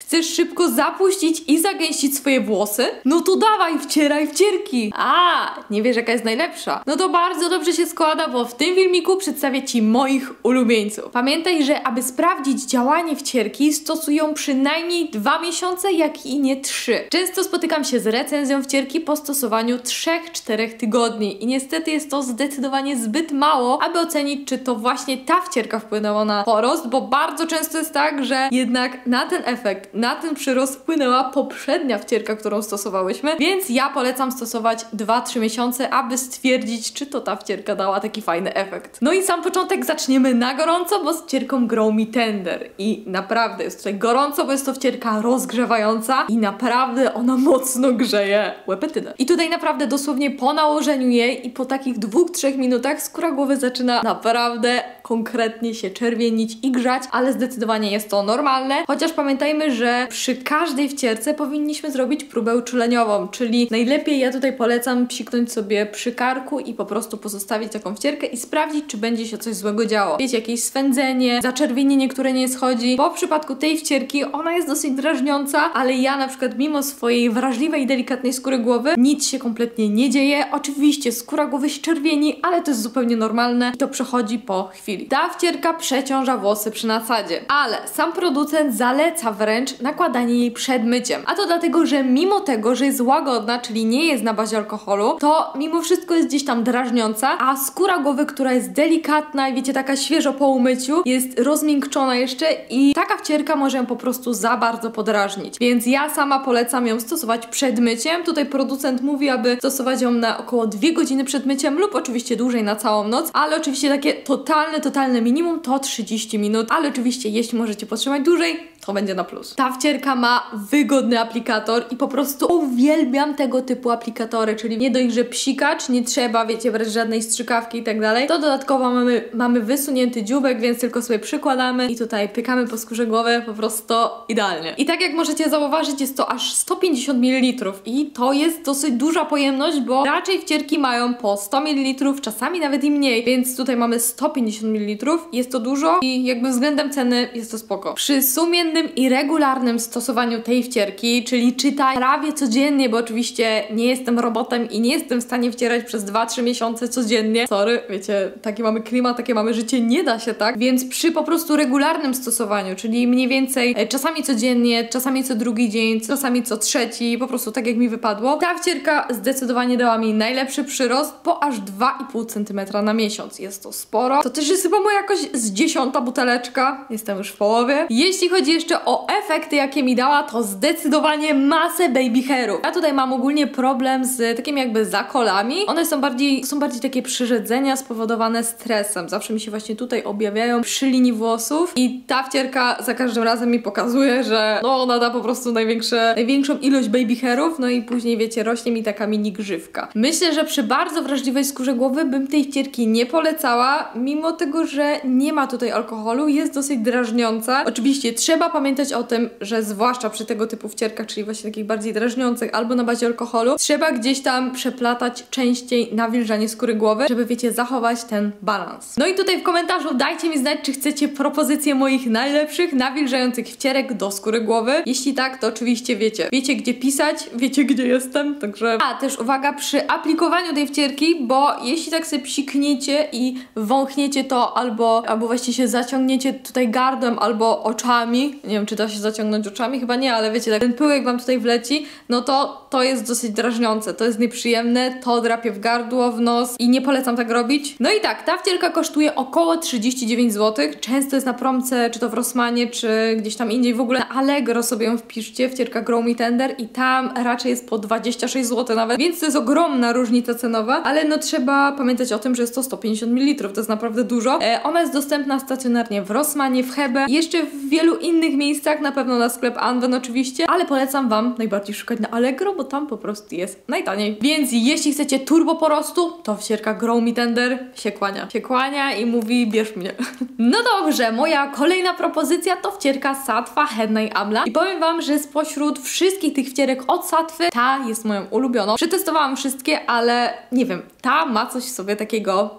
Chcesz szybko zapuścić i zagęścić swoje włosy? No to dawaj, wcieraj wcierki! A, nie wiesz jaka jest najlepsza? No to bardzo dobrze się składa, bo w tym filmiku przedstawię Ci moich ulubieńców. Pamiętaj, że aby sprawdzić działanie wcierki, stosują przynajmniej 2 miesiące, jak i nie 3. Często spotykam się z recenzją wcierki po stosowaniu 3-4 tygodni i niestety jest to zdecydowanie zbyt mało, aby ocenić, czy to właśnie ta wcierka wpłynęła na porost, bo bardzo często jest tak, że jednak na ten efekt, na ten przyrost wpłynęła poprzednia wcierka, którą stosowałyśmy, więc ja polecam stosować 2-3 miesiące, aby stwierdzić, czy to ta wcierka dała taki fajny efekt. No i sam początek zaczniemy na gorąco, bo z wcierką Grow Me Tender i naprawdę jest tutaj gorąco, bo jest to wcierka rozgrzewająca i naprawdę ona mocno grzeje łepetynę. I tutaj naprawdę dosłownie po nałożeniu jej i po takich 2-3 minutach skóra głowy zaczyna naprawdę konkretnie się czerwienić i grzać, ale zdecydowanie jest to normalne, chociaż pamiętajmy, że przy każdej wcierce powinniśmy zrobić próbę uczuleniową, czyli najlepiej ja tutaj polecam psiknąć sobie przy karku i po prostu pozostawić taką wcierkę i sprawdzić, czy będzie się coś złego działo. Wiecie, jakieś swędzenie, zaczerwienienie, które nie schodzi, bo w przypadku tej wcierki ona jest dosyć drażniąca, ale ja na przykład mimo swojej wrażliwej i delikatnej skóry głowy nic się kompletnie nie dzieje. Oczywiście skóra głowy się czerwieni, ale to jest zupełnie normalne i to przechodzi po chwili. Ta wcierka przeciąża włosy przy nasadzie, ale sam producent zaleca wręcz nakładanie jej przed myciem. A to dlatego, że mimo tego, że jest łagodna, czyli nie jest na bazie alkoholu, to mimo wszystko jest gdzieś tam drażniąca, a skóra głowy, która jest delikatna i wiecie, taka świeżo po umyciu, jest rozmiękczona jeszcze i taka wcierka może ją po prostu za bardzo podrażnić. Więc ja sama polecam ją stosować przed myciem. Tutaj producent mówi, aby stosować ją na około 2 godziny przed myciem lub oczywiście dłużej na całą noc, ale oczywiście takie totalne minimum to 30 minut, ale oczywiście jeśli możecie potrzymać dłużej, to będzie na plus. Ta wcierka ma wygodny aplikator i po prostu uwielbiam tego typu aplikatory, czyli nie dość, że psikacz, nie trzeba, wiecie, brać żadnej strzykawki i tak dalej, to dodatkowo mamy wysunięty dzióbek, więc tylko sobie przykładamy i tutaj pykamy po skórze głowy, po prostu idealnie. I tak jak możecie zauważyć, jest to aż 150 ml i to jest dosyć duża pojemność, bo raczej wcierki mają po 100 ml, czasami nawet i mniej, więc tutaj mamy 150 ml, jest to dużo i jakby względem ceny jest to spoko. Przy sumiennym i regularnym stosowaniu tej wcierki, czyli czytaj prawie codziennie, bo oczywiście nie jestem robotem i nie jestem w stanie wcierać przez 2-3 miesiące codziennie. Sorry, wiecie, taki mamy klimat, takie mamy życie, nie da się tak, więc przy po prostu regularnym stosowaniu, czyli mniej więcej czasami codziennie, czasami co drugi dzień, czasami co trzeci, po prostu tak jak mi wypadło, ta wcierka zdecydowanie dała mi najlepszy przyrost, bo aż 2,5 cm na miesiąc. Jest to sporo. To też jest chyba moja jakoś z 10. buteleczka. Jestem już w połowie. Jeśli chodzi jeszcze o efekty, jakie mi dała, to zdecydowanie masę baby hairów. Ja tutaj mam ogólnie problem z takimi jakby zakolami. One są bardziej takie przyrzedzenia spowodowane stresem. Zawsze mi się właśnie tutaj objawiają przy linii włosów i ta wcierka za każdym razem mi pokazuje, że no ona da po prostu największą ilość baby hairów, no i później wiecie, rośnie mi taka mini grzywka. Myślę, że przy bardzo wrażliwej skórze głowy bym tej wcierki nie polecała, mimo tego, że nie ma tutaj alkoholu, jest dosyć drażniąca. Oczywiście trzeba pamiętać o tym, że zwłaszcza przy tego typu wcierkach, czyli właśnie takich bardziej drażniących albo na bazie alkoholu, trzeba gdzieś tam przeplatać częściej nawilżanie skóry głowy, żeby wiecie, zachować ten balans. No i tutaj w komentarzu dajcie mi znać, czy chcecie propozycje moich najlepszych nawilżających wcierek do skóry głowy. Jeśli tak, to oczywiście wiecie gdzie pisać, wiecie gdzie jestem, także... A, też uwaga, przy aplikowaniu tej wcierki, bo jeśli tak sobie psikniecie i wąchniecie to albo właśnie się zaciągniecie tutaj gardłem albo oczami, nie wiem czy da się zaciągnąć oczami, chyba nie, ale wiecie, tak ten pyłek wam tutaj wleci, no to jest dosyć drażniące, to jest nieprzyjemne, to drapie w gardło, w nos i nie polecam tak robić. No i tak, ta wcierka kosztuje około 39 zł, często jest na promce, czy to w Rossmanie, czy gdzieś tam indziej, w ogóle na Allegro sobie ją wpiszcie, wcierka Grow Me Tender i tam raczej jest po 26 zł nawet, więc to jest ogromna różnica cenowa, ale no trzeba pamiętać o tym, że jest to 150 ml, to jest naprawdę dużo. Ona jest dostępna stacjonarnie w Rossmanie, w Hebe, jeszcze w wielu innych miejscach, na pewno na sklep Anwen oczywiście, ale polecam wam najbardziej szukać na Allegro, bo tam po prostu jest najtaniej. Więc jeśli chcecie turbo porostu, to wcierka Grow Me Tender się kłania. Się kłania i mówi, bierz mnie. No dobrze, moja kolejna propozycja to wcierka Sattva Head Night Amla i powiem wam, że spośród wszystkich tych wcierek od Sattwy ta jest moją ulubioną. Przetestowałam wszystkie, ale nie wiem, ta ma coś w sobie takiego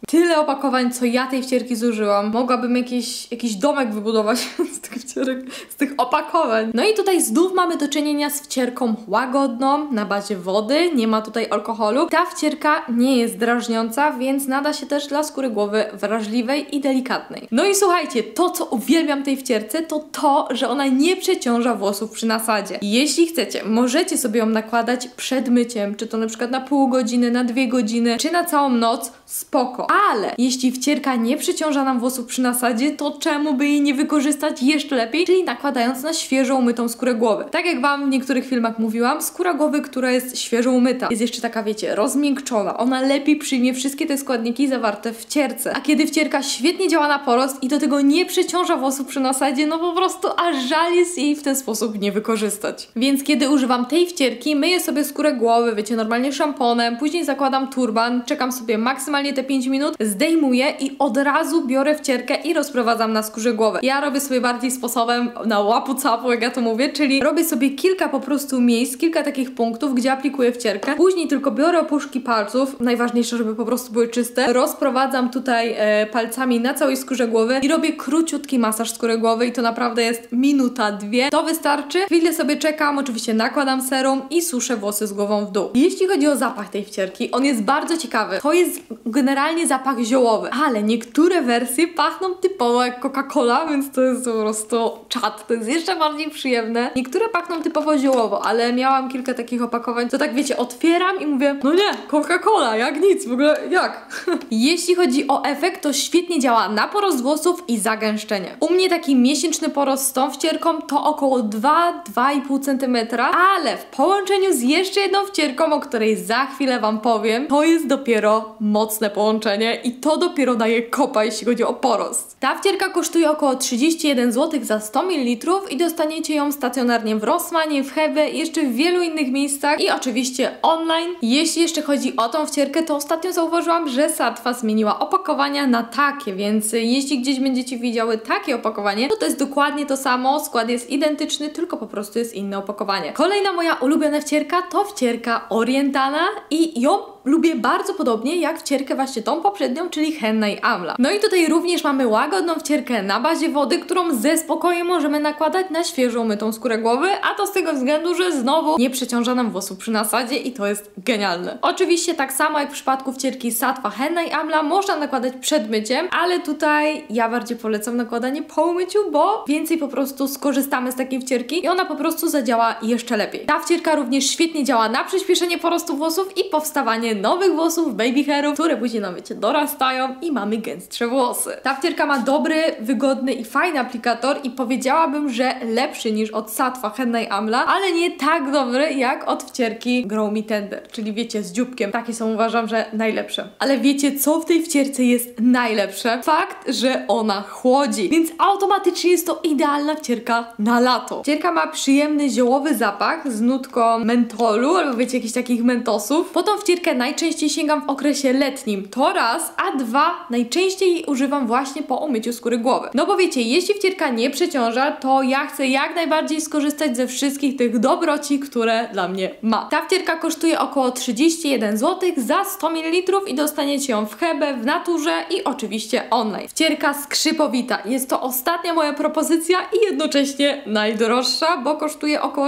Tyle opakowań, co ja tej wcierki zużyłam. Mogłabym jakiś domek wybudować z tych wcierek, z tych opakowań. No i tutaj znów mamy do czynienia z wcierką łagodną, na bazie wody, nie ma tutaj alkoholu. Ta wcierka nie jest drażniąca, więc nada się też dla skóry głowy wrażliwej i delikatnej. No i słuchajcie, to co uwielbiam tej wcierce, to, że ona nie przeciąża włosów przy nasadzie. Jeśli chcecie, możecie sobie ją nakładać przed myciem, czy to na przykład na pół godziny, na 2 godziny, czy na całą noc, spoko. Ale jeśli wcierka nie przeciąża nam włosów przy nasadzie, to czemu by jej nie wykorzystać jeszcze lepiej, czyli nakładając na świeżo umytą skórę głowy. Tak jak wam w niektórych filmach mówiłam, skóra głowy, która jest świeżo umyta, jest jeszcze taka, wiecie, rozmiękczona. Ona lepiej przyjmie wszystkie te składniki zawarte w wcierce. A kiedy wcierka świetnie działa na porost i do tego nie przeciąża włosów przy nasadzie, no po prostu aż żal jest jej w ten sposób nie wykorzystać. Więc kiedy używam tej wcierki, myję sobie skórę głowy, wiecie, normalnie szamponem, później zakładam turban, czekam sobie maksymalnie te 5 minut, zdejmuję i od razu biorę wcierkę i rozprowadzam na skórze głowy. Ja robię sobie bardziej sposobem na łapu capu, jak ja to mówię, czyli robię sobie kilka po prostu miejsc, kilka takich punktów, gdzie aplikuję wcierkę, później tylko biorę opuszki palców, najważniejsze, żeby po prostu były czyste, rozprowadzam tutaj palcami na całej skórze głowy i robię króciutki masaż skóry głowy i to naprawdę jest minuta, 2. To wystarczy. Chwilę sobie czekam, oczywiście nakładam serum i suszę włosy z głową w dół. Jeśli chodzi o zapach tej wcierki, on jest bardzo ciekawy. To jest generalnie zapach ziołowy, ale niektóre wersje pachną typowo jak Coca-Cola, więc to jest po prostu czad. To jest jeszcze bardziej przyjemne. Niektóre pachną typowo ziołowo, ale miałam kilka takich opakowań, to tak wiecie, otwieram i mówię, no nie, Coca-Cola, jak nic, w ogóle jak? Jeśli chodzi o efekt, to świetnie działa na porost włosów i zagęszczenie. U mnie taki miesięczny porost z tą wcierką to około 2-2,5 cm, ale w połączeniu z jeszcze jedną wcierką, o której za chwilę wam powiem, to jest dopiero mocne połączenie i to dopiero daje kopa, jeśli chodzi o porost. Ta wcierka kosztuje około 31 zł za 100 ml i dostaniecie ją stacjonarnie w Rossmanie, w Hebe i jeszcze w wielu innych miejscach i oczywiście online. Jeśli jeszcze chodzi o tą wcierkę, to ostatnio zauważyłam, że Satwa zmieniła opakowania na takie, więc jeśli gdzieś będziecie widziały takie opakowanie, to jest dokładnie to samo, skład jest identyczny, tylko po prostu jest inne opakowanie. Kolejna moja ulubiona wcierka to wcierka orientalna i ją lubię bardzo podobnie jak wcierkę właśnie tą poprzednią, czyli Henna i Amla. No i tutaj również mamy łagodną wcierkę na bazie wody, którą ze spokojem możemy nakładać na świeżo umytą skórę głowy, a to z tego względu, że znowu nie przeciąża nam włosów przy nasadzie i to jest genialne. Oczywiście tak samo jak w przypadku wcierki Satwa, Henna i Amla można nakładać przed myciem, ale tutaj ja bardziej polecam nakładanie po umyciu, bo więcej po prostu skorzystamy z takiej wcierki i ona po prostu zadziała jeszcze lepiej. Ta wcierka również świetnie działa na przyspieszenie porostu włosów i powstawanie nowych włosów, baby hairów, które później nam, wiecie, dorastają i mamy gęstsze włosy. Ta wcierka ma dobry, wygodny i fajny aplikator i powiedziałabym, że lepszy niż od Satwa, Henna i Amla, ale nie tak dobry jak od wcierki Grow Me Tender, czyli wiecie, z dzióbkiem. Takie są, uważam, że najlepsze. Ale wiecie, co w tej wcierce jest najlepsze? Fakt, że ona chłodzi, więc automatycznie jest to idealna wcierka na lato. Wcierka ma przyjemny, ziołowy zapach z nutką mentolu, albo wiecie, jakichś takich mentosów. Po tą wcierkę najczęściej sięgam w okresie letnim, to raz, a dwa, najczęściej jej używam właśnie po umyciu skóry głowy. No bo wiecie, jeśli wcierka nie przeciąża, to ja chcę jak najbardziej skorzystać ze wszystkich tych dobroci, które dla mnie ma. Ta wcierka kosztuje około 31 zł za 100 ml i dostaniecie ją w Hebe, w Naturze i oczywiście online. Wcierka skrzypowita. Jest to ostatnia moja propozycja i jednocześnie najdroższa, bo kosztuje około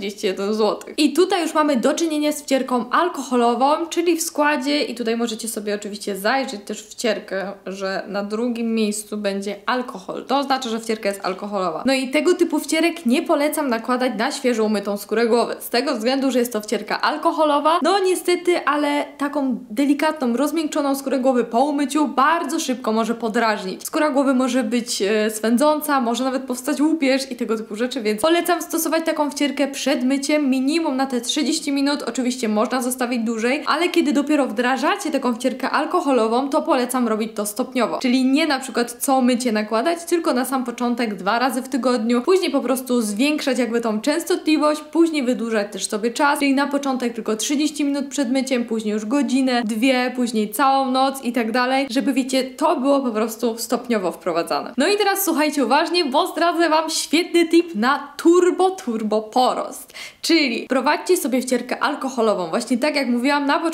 41 zł. I tutaj już mamy do czynienia z wcierką alkoholową, czyli w składzie, i tutaj możecie sobie oczywiście zajrzeć też w wcierkę, że na drugim miejscu będzie alkohol. To oznacza, że wcierka jest alkoholowa. No i tego typu wcierek nie polecam nakładać na świeżo umytą skórę głowy. Z tego względu, że jest to wcierka alkoholowa. No niestety, ale taką delikatną, rozmiękczoną skórę głowy po umyciu bardzo szybko może podrażnić. Skóra głowy może być swędząca, może nawet powstać łupież i tego typu rzeczy, więc polecam stosować taką wcierkę przed myciem, minimum na te 30 minut. Oczywiście można zostawić dłużej, ale kiedy dopiero wdrażacie taką wcierkę alkoholową, to polecam robić to stopniowo. Czyli nie na przykład co mycie nakładać, tylko na sam początek 2 razy w tygodniu, później po prostu zwiększać jakby tą częstotliwość, później wydłużać też sobie czas, czyli na początek tylko 30 minut przed myciem, później już godzinę, 2, później całą noc i tak dalej, żeby wiecie, to było po prostu stopniowo wprowadzane. No i teraz słuchajcie uważnie, bo zdradzę wam świetny tip na turbo porost. Czyli prowadźcie sobie wcierkę alkoholową, właśnie tak jak mówiłam, na początku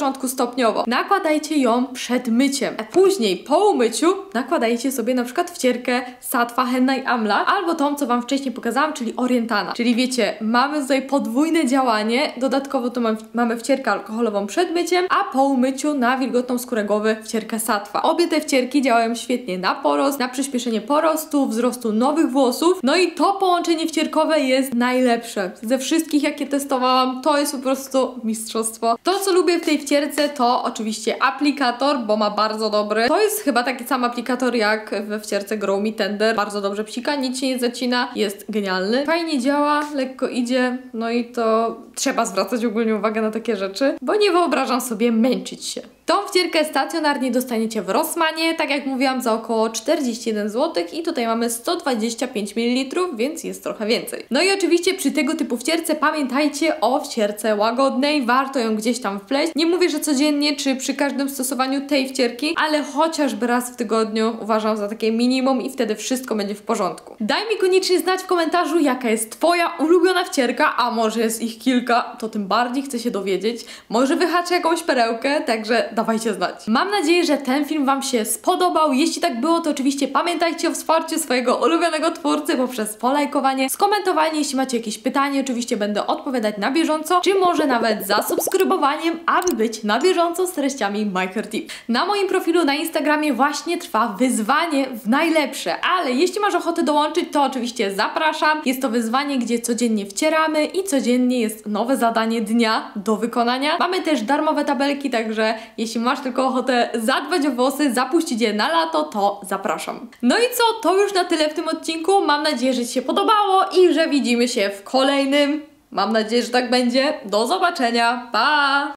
początku stopniowo. Nakładajcie ją przed myciem, a później po umyciu nakładajcie sobie na przykład wcierkę Sattva Henna i Amla, albo tą, co Wam wcześniej pokazałam, czyli Orientana. Czyli wiecie, mamy tutaj podwójne działanie, dodatkowo to mamy wcierkę alkoholową przed myciem, a po umyciu na wilgotną skórę głowy wcierkę Sattva. Obie te wcierki działają świetnie na porost, na przyspieszenie porostu, wzrostu nowych włosów, no i to połączenie wcierkowe jest najlepsze. Ze wszystkich, jakie testowałam, to jest po prostu mistrzostwo. To, co lubię w tej wcierce, to oczywiście aplikator, bo ma bardzo dobry. To jest chyba taki sam aplikator jak we wcierce Grow Me Tender. Bardzo dobrze psika, nic się nie zacina, jest genialny. Fajnie działa, lekko idzie, no i to trzeba zwracać ogólnie uwagę na takie rzeczy, bo nie wyobrażam sobie męczyć się. Tą wcierkę stacjonarnie dostaniecie w Rossmanie, tak jak mówiłam, za około 41 zł i tutaj mamy 125 ml, więc jest trochę więcej. No i oczywiście przy tego typu wcierce pamiętajcie o wcierce łagodnej, warto ją gdzieś tam wpleść. Nie mówię, że codziennie czy przy każdym stosowaniu tej wcierki, ale chociażby raz w tygodniu uważam za takie minimum i wtedy wszystko będzie w porządku. Daj mi koniecznie znać w komentarzu, jaka jest Twoja ulubiona wcierka, a może jest ich kilka, to tym bardziej chcę się dowiedzieć. Może wyhaczę jakąś perełkę, także dawajcie znać. Mam nadzieję, że ten film Wam się spodobał. Jeśli tak było, to oczywiście pamiętajcie o wsparciu swojego ulubionego twórcy poprzez polajkowanie, skomentowanie, jeśli macie jakieś pytanie, oczywiście będę odpowiadać na bieżąco, czy może nawet zasubskrybowaniem, aby być na bieżąco z treściami MyCareTip. Na moim profilu na Instagramie właśnie trwa wyzwanie w najlepsze, ale jeśli masz ochotę dołączyć, to oczywiście zapraszam. Jest to wyzwanie, gdzie codziennie wcieramy i codziennie jest nowe zadanie dnia do wykonania. Mamy też darmowe tabelki, także jeśli masz tylko ochotę zadbać o włosy, zapuścić je na lato, to zapraszam. No i co? To już na tyle w tym odcinku. Mam nadzieję, że Ci się podobało i że widzimy się w kolejnym. Mam nadzieję, że tak będzie. Do zobaczenia. Pa!